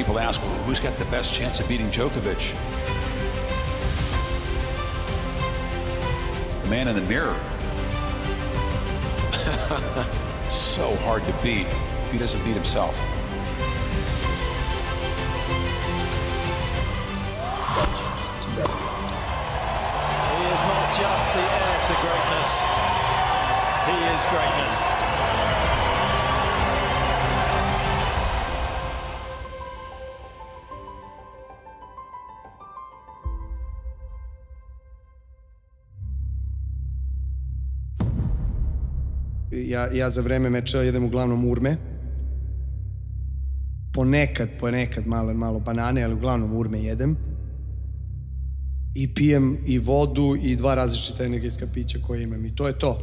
people ask, well, who's got the best chance of beating Djokovic? The man in the mirror. So hard to beat if he doesn't beat himself. He is not just the heir to greatness. He is greatness. Ja za vreme meča jedem uglavnom urme. Ponekad malo banane, ali uglavnom urme jedem. I pijem i vodu i 2 različita energetska pića koje imam. I to je to.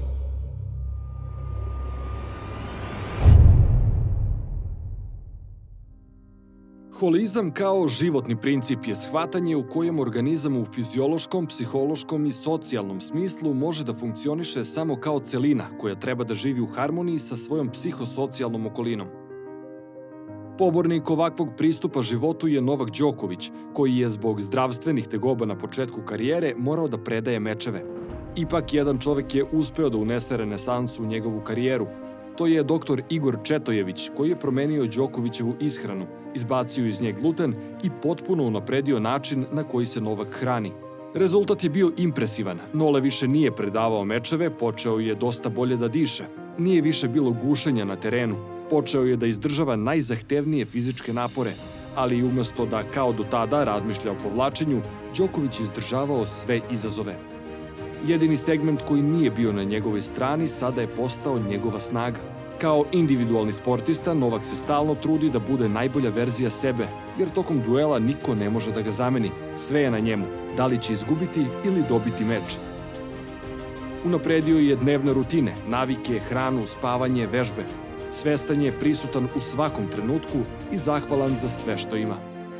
Holizam kao životni princip je shvatanje u kojem organizam u fiziološkom, psihološkom i socijalnom smislu može da funkcioniše samo kao celina koja treba da živi u harmoniji sa svojom psihosocijalnom okolinom. Pobornik ovakvog pristupa životu je Novak Đoković, koji je zbog zdravstvenih tegoba na početku karijere morao da predaje mečeve. Ipak, jedan čovek je uspeo da unese renesansu u njegovu karijeru. To je doktor Igor Četojević, koji je promenio Đokovićevu ishranu, izbacio iz nje gluten i potpuno unapredio način na koji se Novak hrani. Rezultat je bio impresivan. Nole više nije predavao mečeve, počeo je dosta bolje da diše. Nije više bilo gušenja na terenu. Počeo je da izdržava najzahtevnije fizičke napore, ali i umesto da kao do tada razmišlja o povlačenju, Đoković je izdržavao sve izazove. Jedini segment koji nije bio na njegovoj strani sada je postao njegova snaga. Kao individualni sportista, Novak se stalno trudi da bude najbolja verzija sebe, jer tokom duela niko ne može da ga zameni. Sve je na njemu, da li će izgubiti ili dobiti meč. Unapredio je dnevne rutine, navike, hranu, spavanje, vežbe. Svestan je prisutan u svakom trenutku i zahvalan za sve što ima.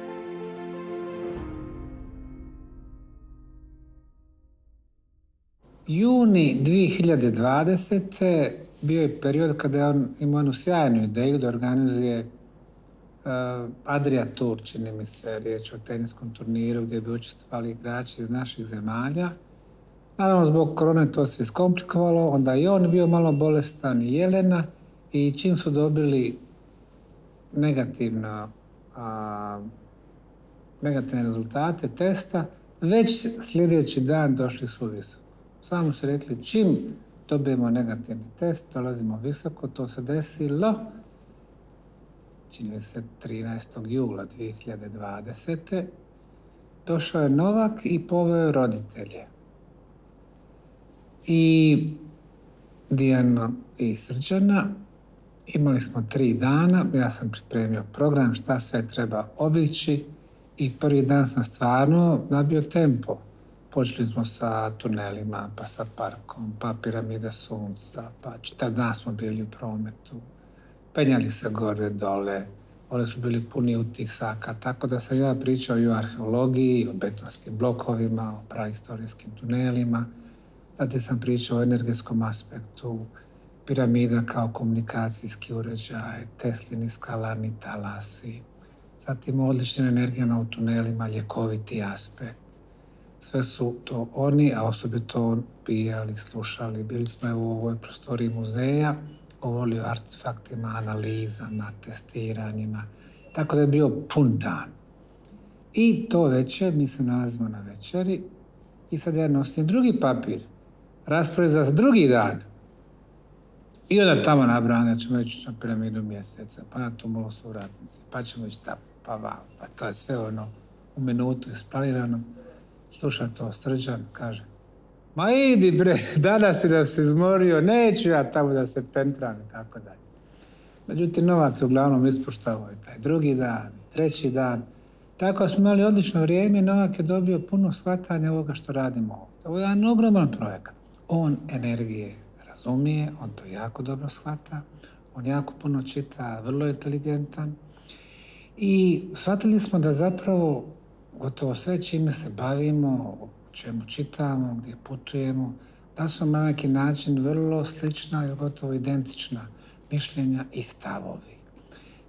Juni 2020. bio je period kada je on imao jednu sjajnu ideju da organizuje Adria Tour, čini mi se, riječ o teniskom turniru gdje bi učestvovali igrači iz naših zemalja. Naravno, zbog korone to se iskomplikovalo, onda i on bio malo bolestan i Jelena, i čim su dobili negativne rezultate testa, već sljedeći dan došli su visoko. Samo su rekli, čim dobijemo negativni test, dolazimo visoko. To se desilo, čini se 13. jula 2020. Došao je Novak i poveo roditelje. I Dijanu i Srđana. Imali smo 3 dana, ja sam pripremio program šta sve treba obići i prvi dan sam stvarno nabio tempo. Počeli smo sa tunelima, pa sa parkom, pa piramida sunca, pa čitav dan smo bili u prometu. Penjali se gore, dole, oni su bili puni utisaka, tako da sam ja pričao i o arheologiji, o betonskim blokovima, o prahistorijskim tunelima. Zatim sam pričao o energetskom aspektu, piramida kao komunikacijski uređaj, Teslini skalarni talasi, zatim o odličnim energijama u tunelima, ljekoviti aspekt. Sve su to oni, a osobito pijali, slušali. Bili smo u ovoj prostoriji muzeja, govorili o artefaktima, analizama, testiranjima. Tako da je bio pun dan. I to večer, mi se nalazimo na večeri i sad ja nosim drugi papir, raspored za drugi dan. I onda tamo nabrajam da ćemo ići na piramidu mjeseca, pa na tumulu suratnici, pa ćemo ići tamo, pa vam, pa to je sve ono u minutu isplanirano. Sluša to Srđan, kaže, ma idi bre, danas si da se izmorio, neću ja tamo da se pentram i tako dalje. Međutim, Novak je uglavnom ispuštavao i taj drugi dan, i treći dan. Tako smo imali odlično vrijeme, Novak je dobio puno shvatanja ovoga što radimo ovdje. Ovo je jedan ogroman projekat. On energije razumije, on to jako dobro shvata, on jako puno čita, vrlo inteligentan. I shvatili smo da zapravo gotovo sve čime se bavimo, o čemu čitamo, gdje putujemo, da su na neki način vrlo slična ili gotovo identična mišljenja i stavovi.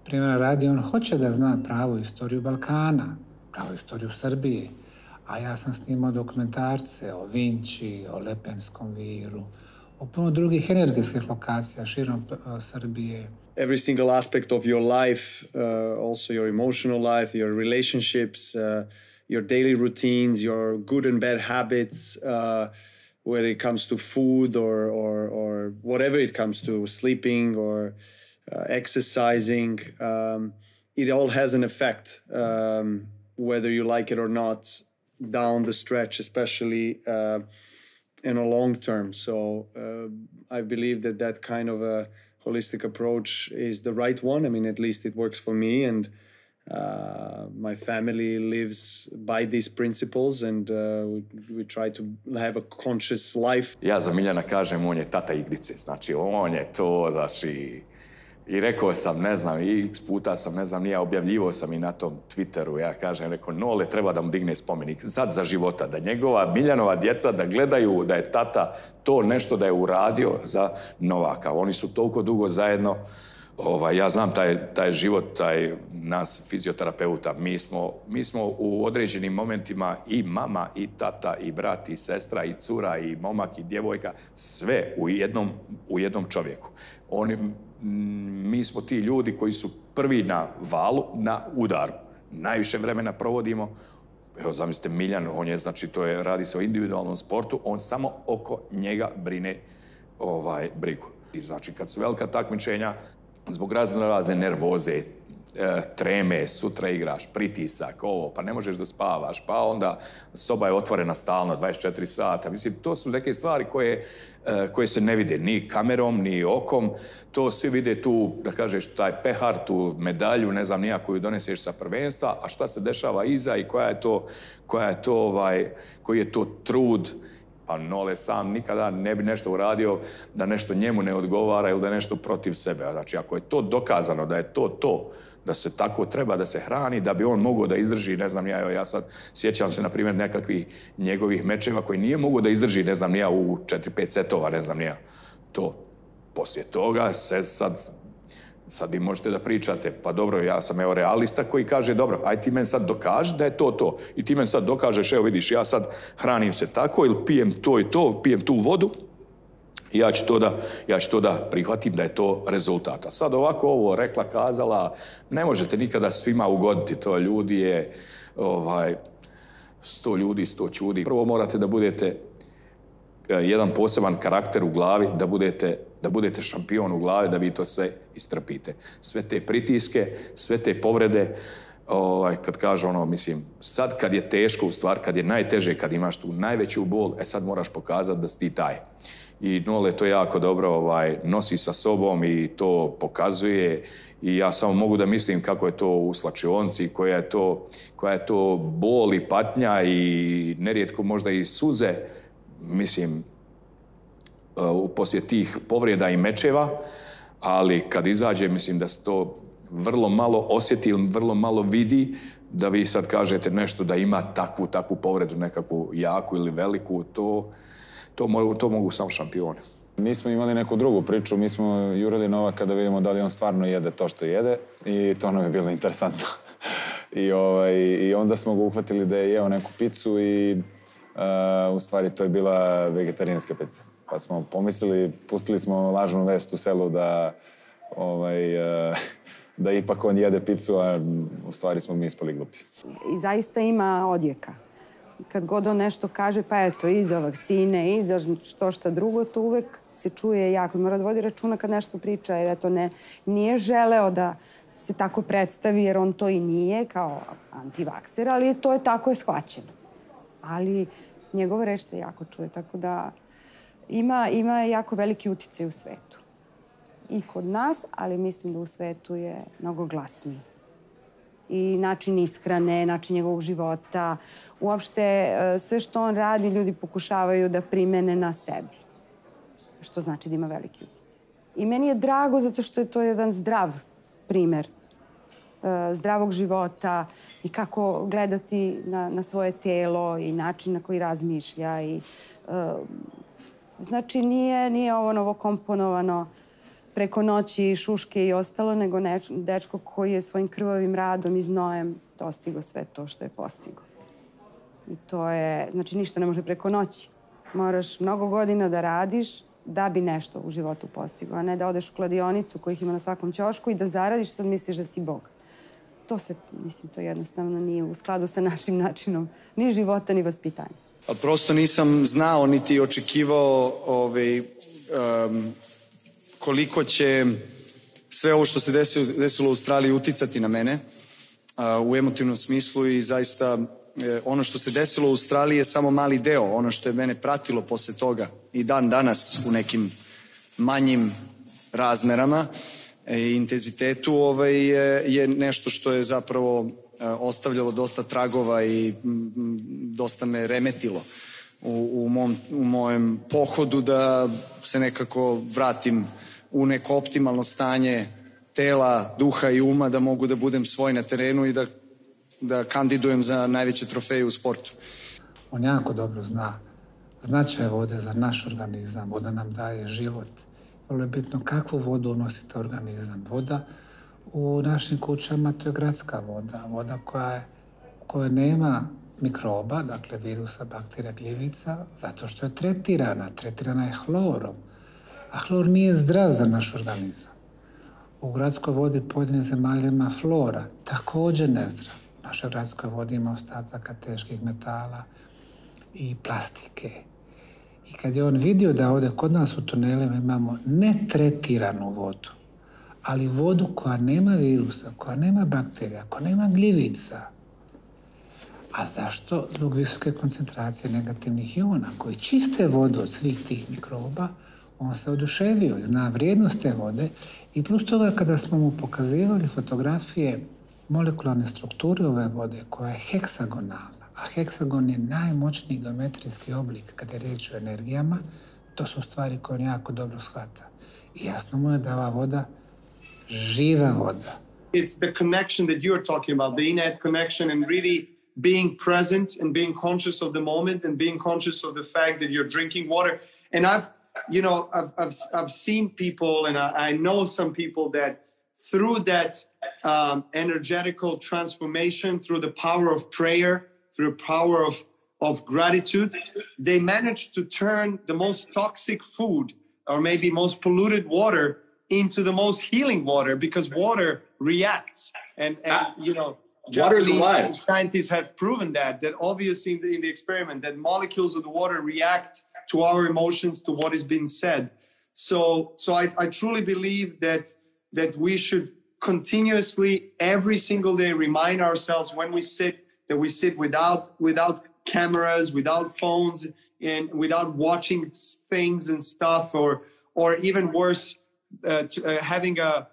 Primjera radi, on hoće da zna pravu istoriju Balkana, pravu istoriju Srbije, a ja sam snimao dokumentarce o Vinči, o Lepenskom viru, o puno drugih energetskih lokacija širom Srbije. Every single aspect of your life, also your emotional life, your relationships, your daily routines, your good and bad habits, whether it comes to food or whatever it comes to, sleeping or exercising, it all has an effect, whether you like it or not, down the stretch, especially in a long term. So I believe that kind of a holistic approach is the right one. I mean, at least it works for me, and my family lives by these principles, and we try to have a conscious life. Ja za Miljana kažem, on je tata igrice. Znači, on je to, znači... I rekao sam, ne znam, i x puta sam, ne znam, objavljivao sam i na tom Twitteru, ja kažem, rekao, Nole treba da mu digne spomenik, sad za života, da njegova Miljanova djeca da gledaju da je tata to nešto da je uradio za Novaka. Oni su toliko dugo zajedno, ja znam taj život, nas fizioterapeuta, mi smo u određenim momentima i mama, i tata, i brat, i sestra, i cura, i momak, i djevojka, sve u jednom čovjeku. Mi smo ti ljudi koji su prvi na valu, na udaru. Najviše vremena provodimo. Evo, zamislite, Miljan, on je, znači, radi se o individualnom sportu, on samo oko njega brine brigu. I znači, kad su velika takmičenja, zbog razne nervoze, treme, sutra igraš, pritisak, pa ne možeš da spavaš, pa onda soba je otvorena stalno, 24 sata. Mislim, to su neke stvari koje se ne vide ni kamerom, ni okom. To svi vide tu, da kažeš, taj pehar, tu medalju, ne znam nija koju doneseš sa prvenstva, a šta se dešava iza i koji je to trud. Pa Nole sam nikada ne bi nešto uradio da nešto njemu ne odgovara ili da je nešto protiv sebe. Znači, ako je to dokazano da je to, da se tako treba da se hrani, da bi on mogao da izdrži, ne znam, ja sad sjećam se, na primjer, nekakvih njegovih mečeva koji nije mogao da izdrži, ne znam, nija u 4-5 setova, ne znam, nija to. Poslije toga, sad vi možete da pričate, pa dobro, ja sam realista koji kaže, dobro, aj ti meni sad dokaži da je to. I ti meni sad dokažeš, evo vidiš, ja sad hranim se tako ili pijem to i to, pijem tu vodu, i ja ću to da prihvatim da je to rezultat. A sad ovako ovo rekla, kazala, ne možete nikada svima ugoditi, to ljudi je 100 ljudi, 100 čudi. Prvo morate da budete jedan poseban karakter u glavi, da budete šampion u glavi, da vi to sve istrpite. Sve te pritiske, sve te povrede, kad kažu mislim, sad kad je teško, u stvari, kad je najteže, kad imaš tu najveću bol, sad moraš pokazati da si ti taj. I Nole to jako dobro nosi sa sobom i to pokazuje, i ja samo mogu da mislim kako je to u slačionci, koja je to bol i patnja i nerijetko možda i suze, mislim, poslije tih povreda i mečeva, ali kad izađe, mislim da se to vrlo malo osjeti ili vrlo malo vidi, da vi sad kažete nešto da ima takvu povredu, nekakvu jaku ili veliku, to mogu samo šampioni. Mi smo imali neku drugu priču, mi smo jurili Novaka da vidimo da li on stvarno jede to što jede, i to nam je bilo interesantno. I onda smo ga uhvatili da je jeo neku picu i u stvari to je bila vegetarijanska pica. Pa smo pomislili, pustili smo lažnu vest u selu da ipak on jede picu, a u stvari smo mi ispali glupi. I zaista ima odjeka. Kad god on nešto kaže, pa eto, iza vakcine, iza što drugo, to uvek se čuje jako. Mora da vodi računa kad nešto priča, jer eto, nije želeo da se tako predstavi, jer on to i nije kao antivakser, ali to je tako shvaćeno. Ali njegova reč se jako čuje, tako da ima jako veliki uticaj u svetu. I kod nas, ali mislim da u svetu je mnogo glasniji. I način ishrane, način njegovog života, uopšte sve što on radi, ljudi pokušavaju da primene na sebi. Što znači da ima veliki uticaj. I meni je drago zato što je to jedan zdrav primer zdravog života i kako gledati na svoje telo i način na koji razmišlja. Znači, nije ovo novokomponovano preko noći šuške i ostalo, nego dečko koji je svojim krvavim radom i znojem dostigao sve to što je postigao. I to je, znači ništa ne može preko noći. Moraš mnogo godina da radiš da bi nešto u životu postigao, a ne da odeš u kladionicu kojih ima na svakom ćošku i da zaradiš sad misliš da si Bog. To jednostavno nije u skladu sa našim načinom ni života, ni vaspitanja. Prosto nisam znao niti očekivao koliko će sve ovo što se desilo u Australiji uticati na mene u emotivnom smislu i zaista ono što se desilo u Australiji je samo mali deo. Ono što je mene pratilo posle toga i dan danas u nekim manjim razmerama i intenzitetu je nešto što je zapravo ostavljalo dosta tragova i dosta me remetilo u mojem pohodu da se nekako vratim u neko optimalno stanje tela, duha i uma, da mogu da budem svoj na terenu i da kandidujem za najveće trofeje u sportu. On jako dobro zna značaj vode za naš organizam. Voda nam daje život. Vrlo je bitno kakvu vodu unosite organizam. Voda u našim kućama to je gradska voda. Voda koja nema mikroba, dakle virusa, bakterija, gljivica, zato što je tretirana. Tretirana je hlorom. A hlor nije zdrav za naš organizam. U gradskoj vodi pojedinih zemalja ima flora, također nezdrav. U našoj gradskoj vodi ima ostataka teških metala i plastike. I kad je on vidio da ovdje kod nas u tunelima imamo netretiranu vodu, ali vodu koja nema virusa, koja nema bakterija, koja nema gljivica. A zašto? Zbog visoke koncentracije negativnih iona koji čiste vodu od svih tih mikroba, on se oduševio i zna vrijednost te vode i plus toga kada smo mu pokazivali fotografije molekularne strukture ove vode koja je heksagonalna, a heksagon je najmoćniji geometrijski oblik kada je riječ o energijama, to su stvari koje on jako dobro shvata. I jasno mu je da ova voda živa voda. It's the connection that you're talking about, the innate connection and really being present and being conscious of the moment and being conscious of the fact that you're drinking water. And I've seen people and I know some people that through that energetical transformation, through the power of prayer, through the power of gratitude, they manage to turn the most toxic food or maybe most polluted water into the most healing water, because water reacts. And water is alive. Scientists have proven that obviously in the experiment, that molecules of the water react to our emotions, to what is being said. So I truly believe that we should continuously, every single day, remind ourselves when we sit, that we sit without cameras, without phones, and without watching things and stuff, or even worse, having a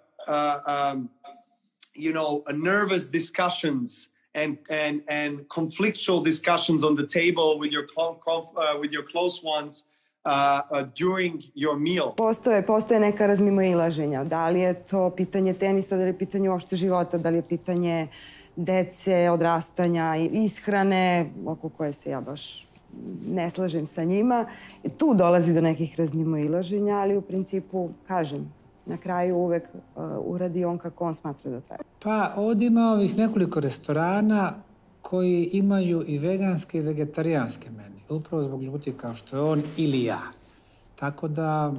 nervous discussions and conflictual discussions on the table with your close ones during your meal. Postoje neka razmimoilaženja. Da li je to pitanje tenisa, da li je pitanje uopšte života, da li je pitanje dece, odrastanja, ishrane, oko koje se ja baš ne slažem sa njima. Tu dolazi do nekih razmimoilaženja, ali u principu, kažem, na kraju uvek uradi on kako on smatra da treba. Pa ovdje ima ovih nekoliko restorana koji imaju i veganske i vegetarijanske meni. Upravo zbog ljudi kao što je on ili ja. Tako da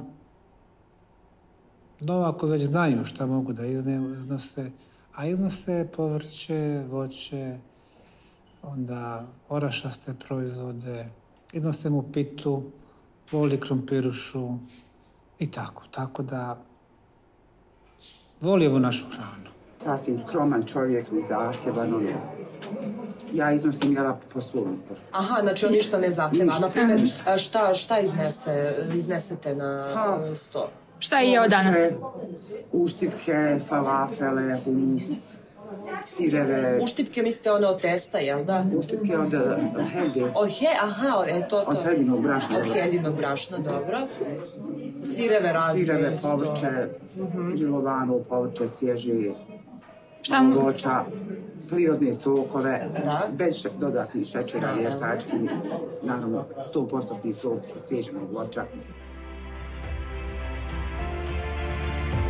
novako već znaju šta mogu da iznose, a iznose povrće, voće, onda orašaste proizvode, iznose mu pitu, voli krompirušu i tako. Tako da voli ovu našu hranu. Sasvim skroman čovjek, nezahtjevan. Ja iznosim jela po svom izboru. Aha, znači on ništa ne zahtjeva. Na primjer, šta iznesete na sto? Šta je jeo danas? Uštipke, falafele, humus, sireve. Uštipke mislite one od testa, jel da? Uštipke od helge. Od heljinog brašna. Od heljinog brašna, dobro. Sireve razne. Sireve, povrće, grilovano povrće, svježe, voća, prirodne sokove, bez dodatnih šećera, vještački, naravno 100% sok cijeđenog voća.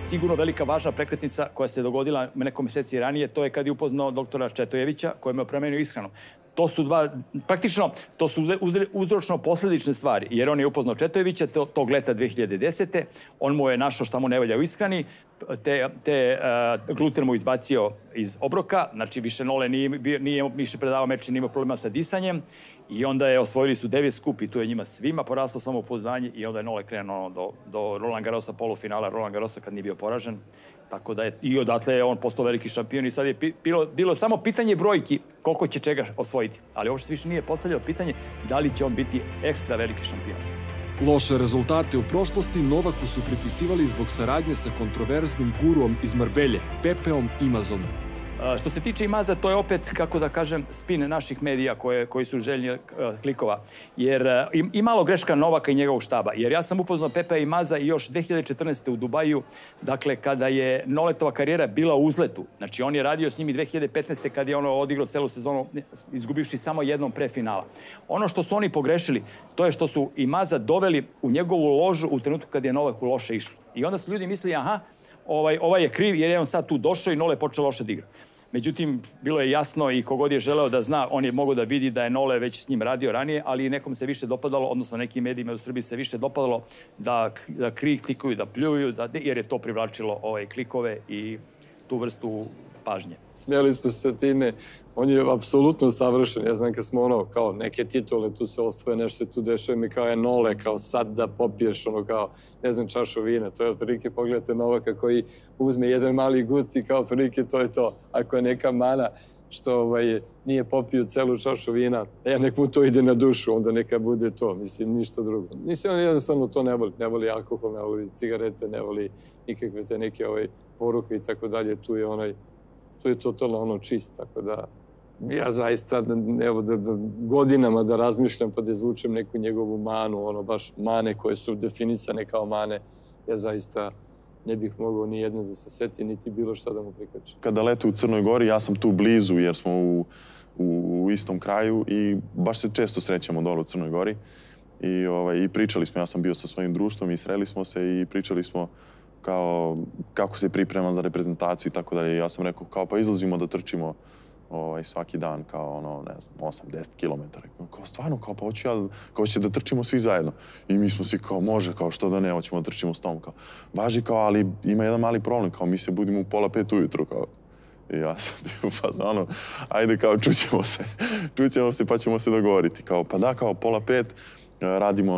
sigurno velika važna prekretnica koja se dogodila nekom mjeseci ranije, to je kad je upoznao doktora Četojevića koji mu je promenio ishranu. To su praktično, to su uzročno-posledične stvari, jer on je upoznao Četojevića tog leta 2010. On mu je našao šta mu ne valja u ishrani, gluten mu izbacio iz obroka, znači više Nole nije više predavao meč, nije imao problema sa disanjem i onda je osvojili su Davis Cup i tu je njima svima poraslo samopouzdanje i onda je Nole krenuo do Roland Garrosa, polufinala Roland Garrosa kad nije bio poražen. Tako da je i odatle je on postao veliki šampion i sad je bilo samo pitanje brojki koliko će čega osvojiti. Ali uopšte više nije postavljao pitanje da li će on biti ekstra veliki šampion. Loše rezultate u prošlosti Novaku su pripisivali zbog saradnje sa kontroverznim guruom iz Marbelje, Pepeom Imazom. Što se tiče Imaza, to je opet, kako da kažem, spin naših medija koji su željni klikova. Jer i malo greška Novaka i njegovog štaba. Jer ja sam upoznao Pepea Imaza i još 2014. u Dubaju, dakle, kada je Noletova karijera bila u uzletu. Znači, on je radio s njim i 2015. kad je ono odigrao celu sezonu, izgubivši samo jednom pre finala. Ono što su oni pogrešili, to je što su Imaza doveli u njegovu ložu u trenutku kad je Novaku loše išlo. I onda su ljudi mislili, aha, ovaj je kriv jer je on sad tu došao i Nole je počeo loše da igra. Međutim, bilo je jasno i kogod je želeo da zna, on je mogao da vidi da je Nole već s njim radio ranije, ali nekom se više dopadalo, odnosno nekim medijima u Srbiji se više dopadalo da kritikuju, da pljuju, jer je to privlačilo klikove i tu vrstu pažnje. Smijali smo se time, on je apsolutno savršen. Ja znam kad smo kao neke titule, tu se osvoje nešto tu dešava mi kao je Nole, kao sad da popiješ kao, ne znam, čašu vina. To je otprilike, pogledajte Novaka koji uzme jedan mali guc i kao otprilike to je to. Ako je neka mana što nije popio celu čašu vina, nek mu to ide na dušu, onda neka bude to, mislim, ništa drugo. Mislim, on jednostavno to ne voli alkohol, ne voli cigarete, ne voli nikakve te neke poruke i tako dalje, tu je totalno čist, tako da ja zaista, evo, godinama da razmišljam pa da izvučem neku njegovu manu, baš mane koje su definisane kao mane, ja zaista ne bih mogao ni jedne da se seti, niti bilo šta da mu prikačem. Kada lete u Crnoj Gori, ja sam tu blizu jer smo u istom kraju i baš se često srećemo dole u Crnoj Gori i pričali smo, ja sam bio sa svojim društvom i sreli smo se i pričali smo kao kako se pripremam za reprezentaciju i tako dalje. Ja sam rekao kao pa izlazimo da trčimo svaki dan kao ne znam 8-10 kilometara. Kao stvarno kao pa hoću da trčimo svi zajedno. I mi smo svi kao može kao što da ne, hoćemo da trčimo s tom kao. Važi kao ali ima jedan mali problem kao mi se budimo u 4:30 ujutru kao. I ja sam bio u fazonu ajde kao čućemo se pa ćemo se dogovoriti. Kao pa da kao 4:30 radimo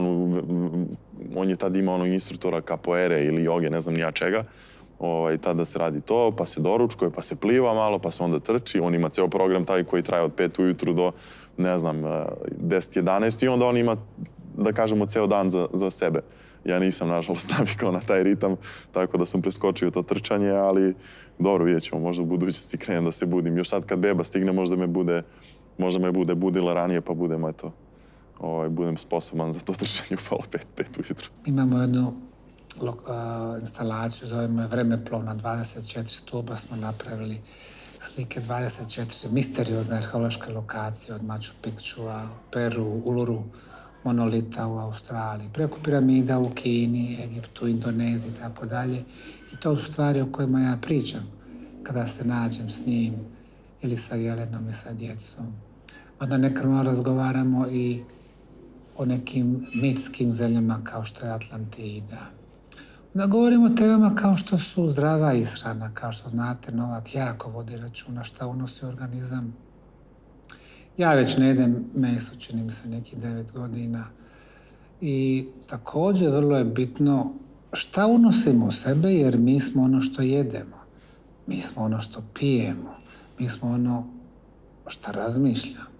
on je tad imao instruktora kapoere ili joge, ne znam nija čega. Tada se radi to, pa se doručkuje, pa se pliva malo, pa se onda trči. On ima ceo program taj koji traje od 5 ujutru do, ne znam, 10-11 i onda on ima, da kažemo, ceo dan za sebe. Ja nisam, nažalost, navikao na taj ritam, tako da sam preskočio to trčanje, ali dobro, vidjet ćemo, možda u budućnosti krenem da se budim. Još sad kad beba stigne, možda me bude budila ranije, pa budem sposoban za to trčanje u 4:30 ujutru. Imamo jednu instalaciju, zovemo je Vremeplov, na 24 stuba smo napravili slike 24 misteriozne arheološke lokacije od Machu Picchua, Peru, Uluru, monolita u Australiji, preko piramida u Kini, Egiptu, Indoneziji i tako dalje. I to su stvari o kojima ja pričam kada se nađem s njim ili sa Jelenom i sa djecom. Onda nekad malo razgovaramo i o nekim mitskim zemljama kao što je Atlantida. Onda govorimo o temama kao što su zdrava ishrana, kao što znate, Novak jako vodi računa šta unosi organizam. Ja već ne jedem meso, čini mi se nekih 9 godina. I također vrlo je bitno šta unosimo u sebe, jer mi smo ono što jedemo. Mi smo ono što pijemo. Mi smo ono što razmišljamo.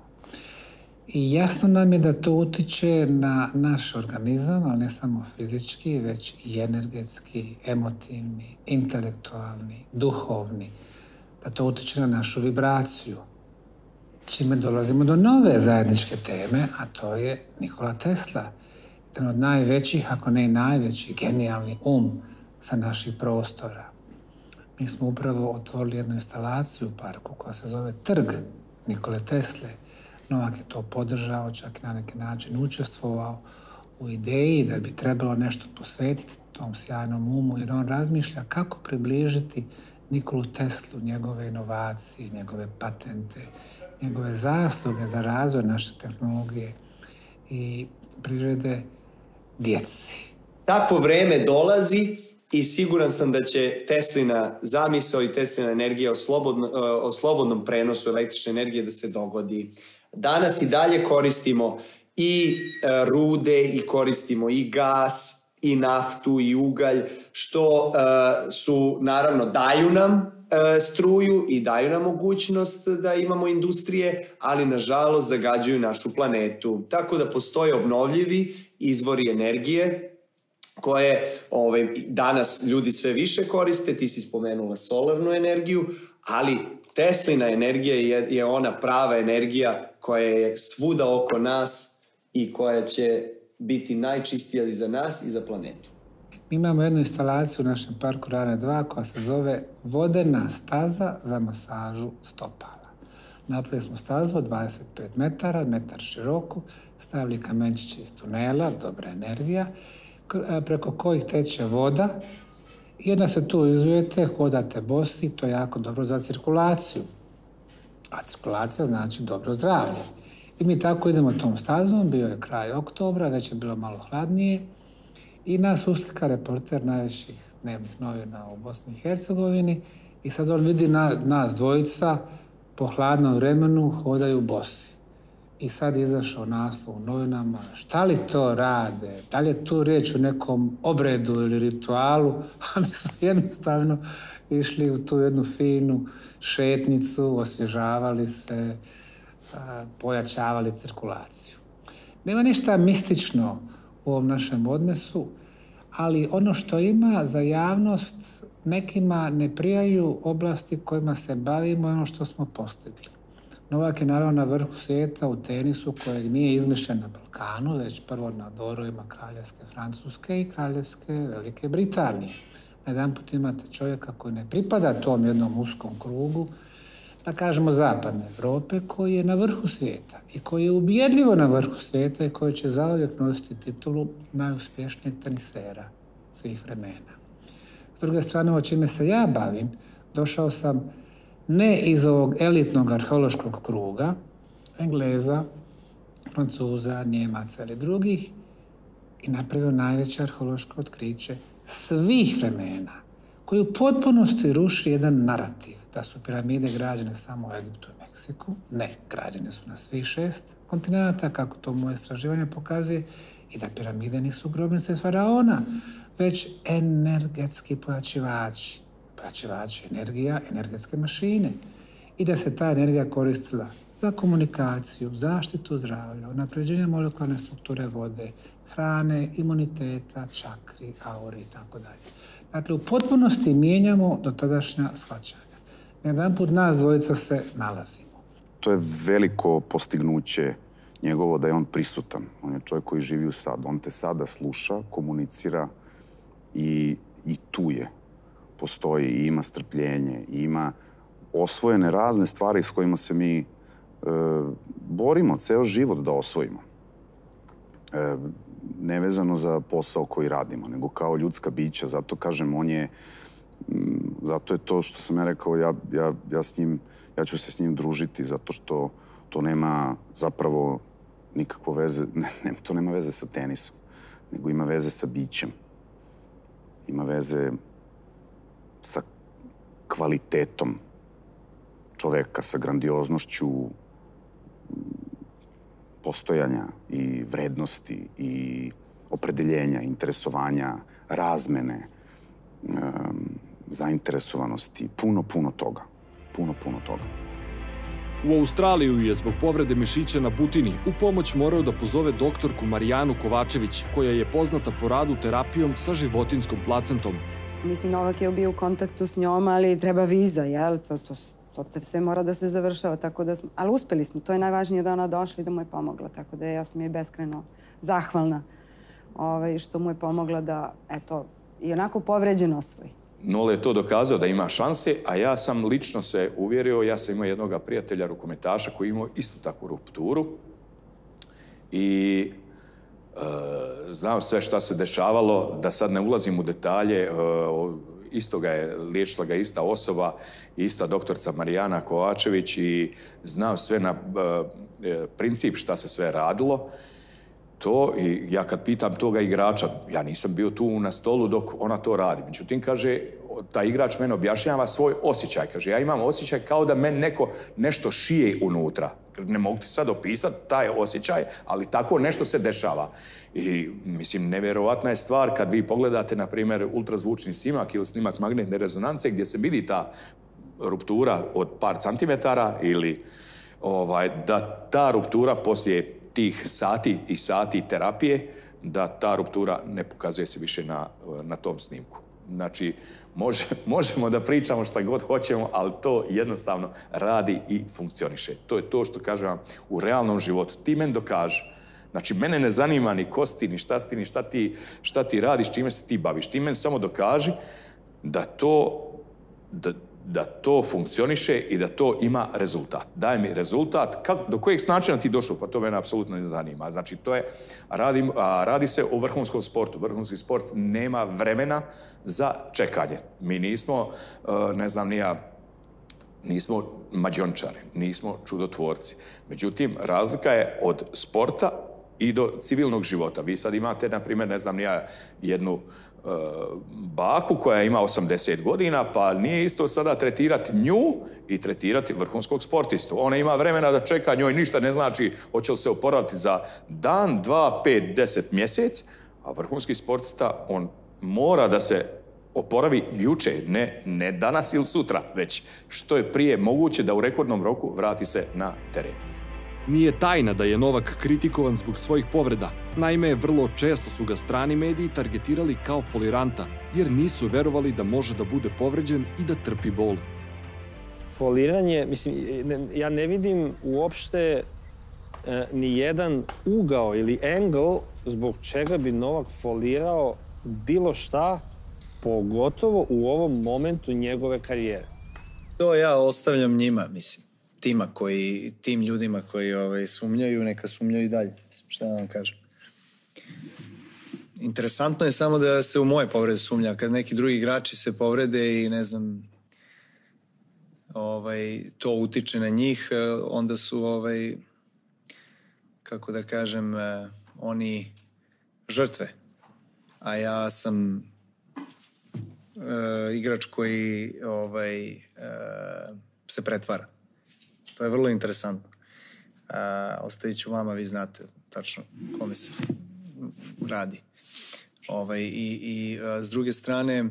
I jasno nam je da to utiče na naš organizam, ali ne samo fizički, već i energetski, emotivni, intelektualni, duhovni. Da to utiče na našu vibraciju. Čime dolazimo do nove zajedničke teme, a to je Nikola Tesla. Jedan od najvećih, ako ne i najveći, genijalni sa naših prostora. Mi smo upravo otvorili jednu instalaciju u parku koja se zove Trg Nikole Tesle. Novak je to podržao, čak i na neki način učestvovao u ideji da bi trebalo nešto posvetiti tom sjajnom umu, jer on razmišlja kako približiti Nikolu Teslu, njegove inovacije, njegove patente, njegove zasluge za razvoj naše tehnologije i prirode djeci. Takvo vreme dolazi i siguran sam da će Teslina zamisao i Teslina energija o slobodnom prenosu električne energije da se dogodi. Danas i dalje koristimo i rude i koristimo i gas i naftu i ugalj, što su, naravno, daju nam struju i daju nam mogućnost da imamo industrije, ali nažalost zagađuju našu planetu. Tako da postoje obnovljivi izvori energije koje danas ljudi sve više koriste. Ti si spomenula solarnu energiju, ali Teslina energija je ona prava energija koja je svuda oko nas i koja će biti najčistija i za nas i za planetu. Mi imamo jednu instalaciju u našem parku Rane 2 koja se zove vodena staza za masažu stopala. Napravili smo stazu od 25 metara, metar široku, stavili kamenčiće iz tunela, dobra energija, preko kojih teče voda i onda se tu izujete, hodate bosi, to je jako dobro za cirkulaciju. A cirkulacija znači dobro zdravlje. I mi tako idemo tom stazom, bio je kraj oktobra, već je bilo malo hladnije i nas uslika reporter najvećih dnevnih novina u Bosni i Hercegovini i sad on vidi nas dvojica po hladnom vremenu hodaju bosi. I sad je izašao naslov u novinama, šta li to rade, da li je tu riječ o nekom obredu ili ritualu, a mi smo jednostavno išli u tu jednu finu šetnicu, osvježavali se, pojačavali cirkulaciju. Nema ništa mistično u ovom našem odnosu, ali ono što ima za javnost, nekima ne prijaju oblasti kojima se bavimo i ono što smo postigli. Novak je naravno na vrhu svijeta u tenisu kojeg nije izmišljen na Balkanu, već prvo na dorovima Kraljevske Francuske i Kraljevske Velike Britanije. Jedanput imate čovjeka koji ne pripada tom jednom uskom krugu, da kažemo zapadne Europe, koji je na vrhu svijeta i koji je ubjedljivo na vrhu svijeta i koji će zauvijek nositi titulu najuspješnijeg tenisera svih vremena. S druge strane, o čime se ja bavim, došao sam ne iz ovog elitnog arheološkog kruga, Engleza, Francuza, Njemaca ili drugih, i napravio najveće arheološko otkriće svih vremena, koji u potpunosti ruši jedan narativ da su piramide građene samo u Egiptu i Meksiku. Ne, građene su na svih 6 kontinenta, kako to moje istraživanje pokazuje, i da piramide nisu grobnice faraona, već energetski pojačivači. Pojačivači energija, energetske mašine. I da se ta energija koristila za komunikaciju, zaštitu zdravlja, unapređenje molekularne strukture vode, hrane, imuniteta, čakri, aure i tako dalje. Dakle, u potpunosti mijenjamo dotadašnja shvaćanja. Jedanput nas dvojica se nalazimo. To je veliko postignuće njegovo da je on prisutan. On je čovjek koji živi u sad. On te sada sluša, komunicira i tu je. Postoji i ima strpljenje, i ima osvojene razne stvari s kojima se mi borimo ceo život da osvojimo. Nevezano za posao koji radimo, nego kao ljudska bića. Zato kažem, zato je to što sam ja rekao, ja ću se s njim družiti, zato što to nema zapravo nikakvo veze, to nema veze sa tenisom, nego ima veze sa bićem. Ima veze sa kvalitetom čoveka, sa grandioznošću postojanja i vrednosti i opredeljenja, interesovanja, razmene, zainteresovanosti, puno toga. Puno toga. U Australiju je zbog povrede mišića na butini u pomoć morao da pozove doktorku Marijanu Kovačević, koja je poznata po radu terapijom sa životinjskom placentom. Mislim, Novak je bio u kontaktu s njom, ali treba viza, jel? To sve mora da se završava, tako da smo... Ali uspeli smo, to je najvažnije da ona došla i da mu je pomogla, tako da ja sam joj beskrajno zahvalna što mu je pomogla da, eto, i onako povređen osvoji. Nole je to dokazao da ima šanse, a ja sam lično se uvjerio, ja sam imao jednog prijatelja rukometaša koji imao istu takvu rupturu i Znao sve šta se dešavalo, da sad ne ulazim u detalje, isto ga je, liječila ga ista osoba, ista doktorica Marijana Kovačević i znao sve na princip šta se sve radilo. To, i ja kad pitam toga igrača, ja nisam bio tu na stolu dok ona to radi. Međutim, kaže, taj igrač meni objašnjava svoj osjećaj. Kaže, ja imam osjećaj kao da meni neko nešto šije unutra. Ne mogu ti sad opisati taj osjećaj, ali tako nešto se dešava. I, mislim, nevjerovatna je stvar kad vi pogledate, na primjer, ultrazvučni snimak ili snimak magnetne rezonance gdje se vidi ta ruptura od par centimetara ili da ta ruptura poslije tih sati i sati terapije, da ta ruptura ne pokazuje se više na tom snimku. Znači, možemo da pričamo šta god hoćemo, ali to jednostavno radi i funkcioniše. To je to što kažem vam u realnom životu. Ti meni dokaži. Znači, mene ne zanima ni ko si ti, ni šta si ti, ni šta ti radiš, čime se ti baviš. Ti meni samo dokaži da to funkcioniše i da to ima rezultat. Daj mi rezultat. Do kojeg načina ti došao? Pa to mene apsolutno ne zanima. Znači, radi se o vrhunskom sportu. Vrhunski sport nema vremena za čekanje. Mi nismo, ne znam ni ja, nismo mađiončari, nismo čudotvorci. Međutim, razlika je od sporta i do civilnog života. Vi sad imate, na primjer, ne znam ni ja, jednu baku koja ima 80 godina, pa nije isto sada tretirati nju i tretirati vrhunskog sportistu. Ona ima vremena da čeka, njoj ništa ne znači hoće li se oporaviti za dan, 2, 5, 10 mjesec, a vrhunski sportista, on mora da se oporavi juče, ne danas ili sutra, već što je prije moguće da u rekordnom roku vrati se na teren. Nije tajna da je Novak kritikovan zbog svojih povreda. Naime, vrlo često su ga strani mediji targetirali kao foliranta, jer nisu verovali da može da bude povređen i da trpi bol. Foliranje, mislim, ja ne vidim uopšte ni jedan ugao ili angle zbog čega bi Novak folirao bilo šta, pogotovo u ovom momentu njegove karijere. To ja ostavljam njima, mislim. Tim ljudima koji sumnjaju, neka sumnjaju i dalje. Šta da vam kažem? Interesantno je samo da se u moje povrede sumnja. Kad neki drugi igrači se povrede i ne znam, to utiče na njih, onda su, kako da kažem, oni žrtve. A ja sam igrač koji se pretvara. To je vrlo interesantno. Ostavit ću vama, vi znate tačno kome se radi. I s druge strane,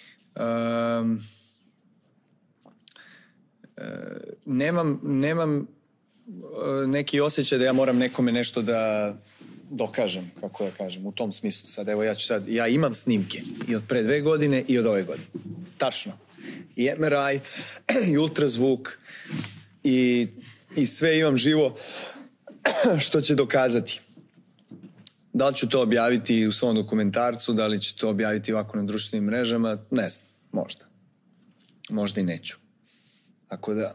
nemam neki osjećaj da ja moram nekome nešto da dokažem, kako da kažem, u tom smislu. Sad, evo, ja imam snimke i od pre 2 godine i od ove godine. Tačno. I MRI, i ultrazvuk, i sve imam živo što će dokazati. Da li ću to objaviti u svom dokumentarcu, da li ću to objaviti ovako na društvenim mrežama, ne znam, možda. Možda i neću. Tako da,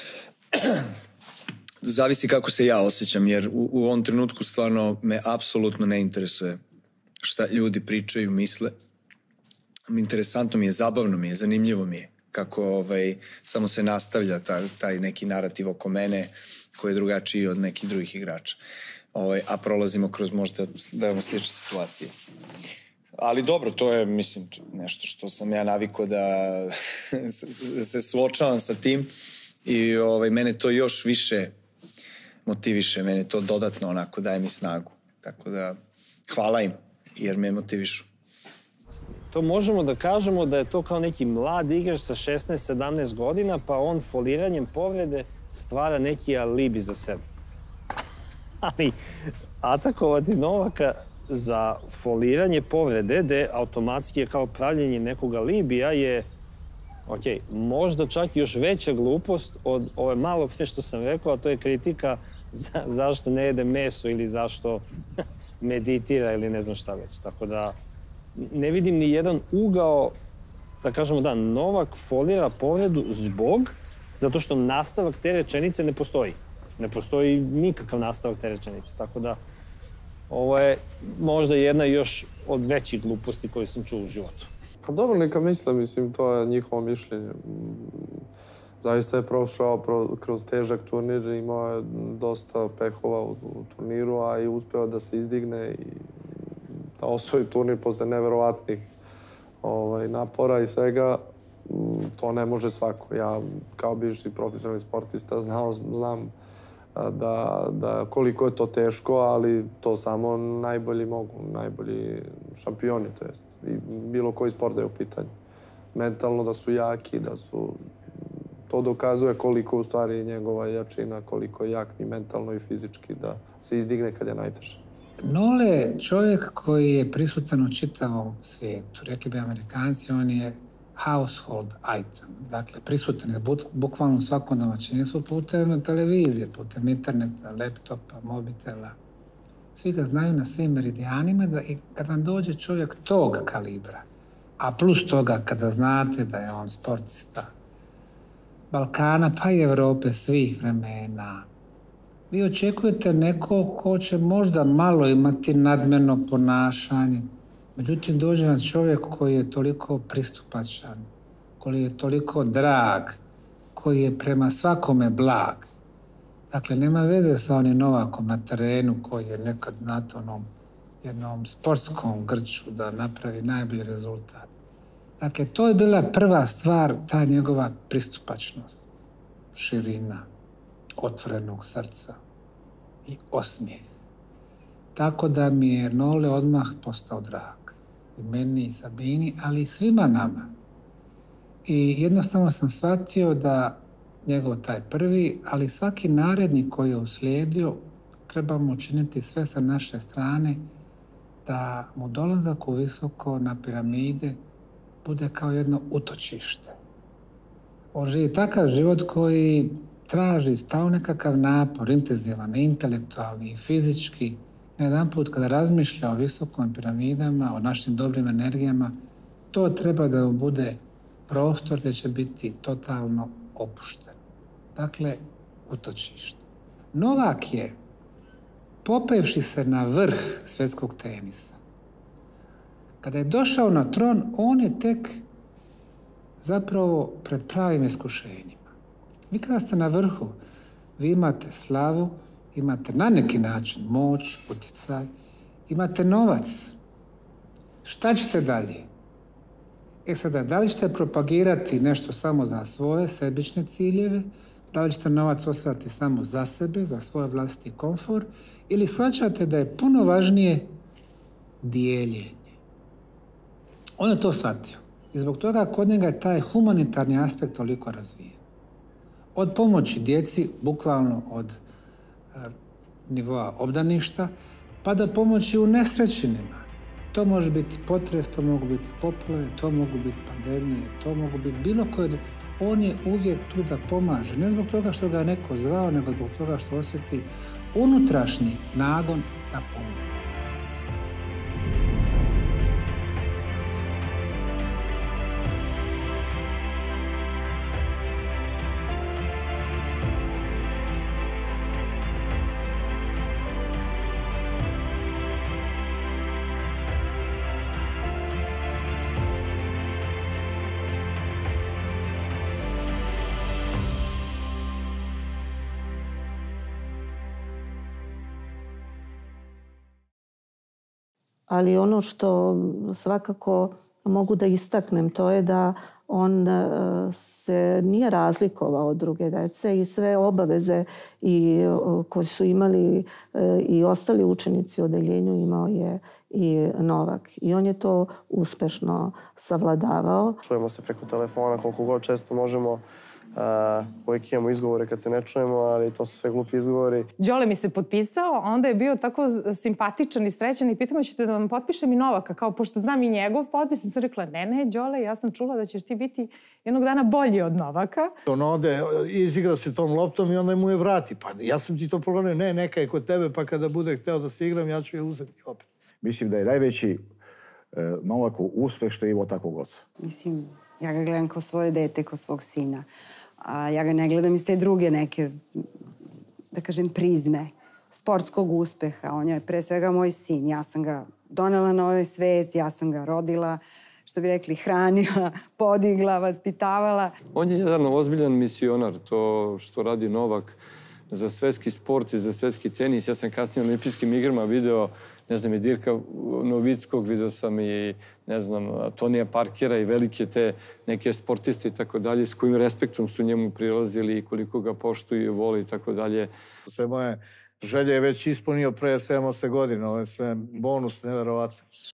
zavisi kako se ja osjećam, jer u ovom trenutku stvarno me apsolutno ne interesuje šta ljudi pričaju, misle. Interesantno mi je, zabavno mi je, zanimljivo mi je kako samo se nastavlja taj neki narativ oko mene koji je drugačiji od nekih drugih igrača. A prolazimo kroz možda veoma slične situacije. Ali dobro, to je, mislim, nešto što sam ja navikao da se suočavam sa tim i mene to još više motiviše, mene to dodatno onako daje mi snagu. Tako da, hvala im, jer me motivišu. To možemo da kažemo da je to kao neki mlad igrač sa 16-17 godina, pa on foliranjem povrede stvara neki alibi za sebe. Ali atakovati Novaka za foliranje povrede, gde automatski je kao pravljenje nekog alibija, je, možda čak još veća glupost od ove malo prije što sam rekao, a to je kritika zašto ne jede meso ili zašto meditira ili ne znam šta već. Tako da ne vidim ni jedan ugao, da kažemo da Novak folira povredu zato što nastavak te rečenice ne postoji. Ne postoji nikakav nastavak te rečenice. Tako da Ovo je možda jedna još od većih gluposti koje sam čuo u životu. Pa dobro, neka misle, mislim, to je njihovo mišljenje. Zaista je prošao kroz težak turnir, imao je dosta pehova u turniru, a i uspeo da se izdigne i da osvoji turnir posle neverovatnih napora i svega. To ne može svako. Ja kao bivši profesionalni sportista znam da koliko je to teško, ali to samo najbolji mogu, najbolji šampioni, to jest. I bilo koji sport da je u pitanju. Mentalno da su jaki, da su... To dokazuje koliko u stvari njegova jačina, koliko je jak i mentalno i fizički da se izdigne kad je najteže. Nole je čovjek koji je prisutan u čitavom svijetu. Rekli bi Amerikanci, on je household item. Dakle, prisutan je bukvalno u svakom domaćinstvu putem televizije, putem interneta, laptopa, mobitela. Svi ga znaju na svim meridijanima da i kad vam dođe čovjek tog kalibra, a plus toga kada znate da je on sportista Balkana pa i Evrope svih vremena, vi očekujete nekog ko će možda malo imati nadmeno ponašanje. Međutim, dođe vam čovjek koji je toliko pristupačan, koji je toliko drag, koji je prema svakome blag. Dakle, nema veze sa onim Novakom na terenu koji je nekad znat jednom sportskom grču da napravi najbolji rezultat. Dakle, to je bila prva stvar, ta njegova pristupačnost, širina, otvorenog srca i osmijeh. Tako da mi je Nole odmah postao drag. I meni i Sabini, ali i svima nama. I jednostavno sam shvatio da njegov taj prvi, ali svaki naredni koji je uslijedio, trebamo učiniti sve sa naše strane da mu dolazak u visoko na piramide bude kao jedno utočište. On živi takav život koji traži stalno nekakav napor, intenzivan, intelektualni i fizički. Jedan put kada razmišlja o visokom piramidama, o našim dobrim energijama, to treba da mu bude prostor gdje će biti totalno opušten. Dakle, utočište. Novak je, popevši se na vrh svjetskog tenisa, kada je došao na tron, on je tek zapravo pred pravim iskušenjima. Vi kada ste na vrhu, vi imate slavu, imate na neki način moć, utjecaj, imate novac. Šta ćete dalje? Sada, da li ćete propagirati nešto samo za svoje sebične ciljeve, da li ćete novac ostaviti samo za sebe, za svoj vlastiti komfor, ili shvaćate da je puno važnije dijeljenje. On je to shvatio. I zbog toga kod njega je taj humanitarni aspekt toliko razvijen. Od pomoći djeci, bukvalno od nivoa obdaništa, pa do pomoći u nesrećenima. To može biti potres, to mogu biti poplave, to mogu biti pandemije, to mogu biti bilo koje. On je uvijek tu da pomaže. Ne zbog toga što ga je neko zvao, nego zbog toga što osjeti unutrašnji nagon da pomože. Ali ono što svakako mogu da istaknem, to je da on se nije razlikovao od druge dece i sve obaveze koje su imali i ostali učenici u odeljenju imao je i Novak. I on je to uspešno savladavao. Čujemo se preko telefona koliko god često možemo. Uvijek imamo izgovore kad se ne čujemo, ali to su sve glupi izgovori. Đole mi se potpisao, onda je bio tako simpatičan i srećan i pitamo ćete da vam potpišem i Novaka, kao pošto znam i njegov potpis. Sam rekla, ne, Đole, ja sam čula da ćeš ti biti jednog dana bolji od Novaka. On ode, izigra se tom loptom i onda mu je vrati. Pa ja sam ti to pogledao, ne, neka je kod tebe, pa kada bude hteo da se igram, ja ću je uzeti opet. Mislim da je najveći Novakov uspeh što je imao takvog oca. Mislim, ja ga gledam kao svoje dete, kao svog sina. A ja ga ne gledam iz te druge neke, da kažem, prizme. sportskog uspeha. On je pre svega moj sin. Ja sam ga donela na ovaj svet, ja sam ga rodila, što bi rekli, hranila, podigla, vaspitavala. On je jedan ozbiljan misionar, to što radi Novak za svetski sport i za svetski tenis. Ja sam kasnije na olimpijskim igrama video, ne znam, i Dirka Novickog, video sam i, ne znam, Tonija Parkera i velike te neke sportiste i tako dalje, s kojim respektom su njemu prilazili i koliko ga poštuju i voli i tako dalje. Sve moje želje je već ispunio pre 7-8 godina, ovo je sve bonus, neverovatno.